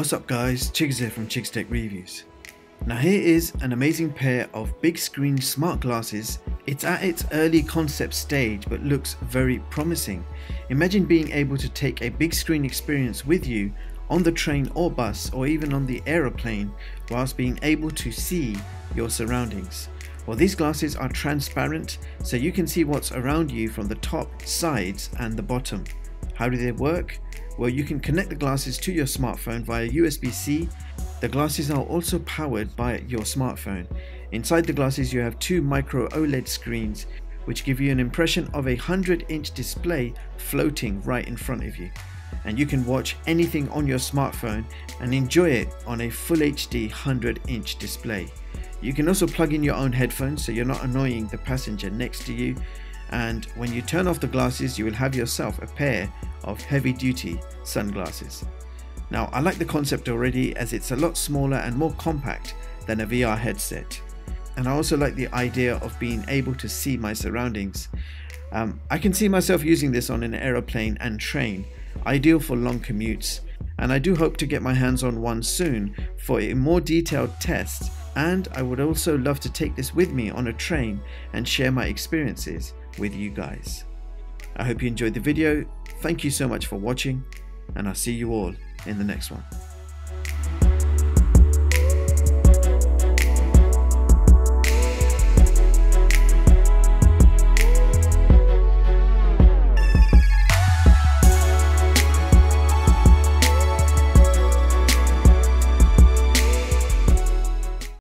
What's up guys, Chigs here from Chigs Tech Reviews. Now here is an amazing pair of big screen smart glasses. It's at its early concept stage but looks very promising. Imagine being able to take a big screen experience with you on the train or bus or even on the aeroplane whilst being able to see your surroundings. Well, these glasses are transparent so you can see what's around you from the top, sides and the bottom. How do they work? Well, you can connect the glasses to your smartphone via USB-C. The glasses are also powered by your smartphone. Inside the glasses you have two micro OLED screens which give you an impression of a 100-inch display floating right in front of you. And you can watch anything on your smartphone and enjoy it on a full HD 100-inch display. You can also plug in your own headphones so you're not annoying the passenger next to you. And when you turn off the glasses, you will have yourself a pair of heavy-duty sunglasses. Now, I like the concept already as it's a lot smaller and more compact than a VR headset. And I also like the idea of being able to see my surroundings. I can see myself using this on an aeroplane and train, ideal for long commutes. And I do hope to get my hands on one soon for a more detailed test. And I would also love to take this with me on a train and share my experiences with you guys. I hope you enjoyed the video. Thank you so much for watching, and I'll see you all in the next one.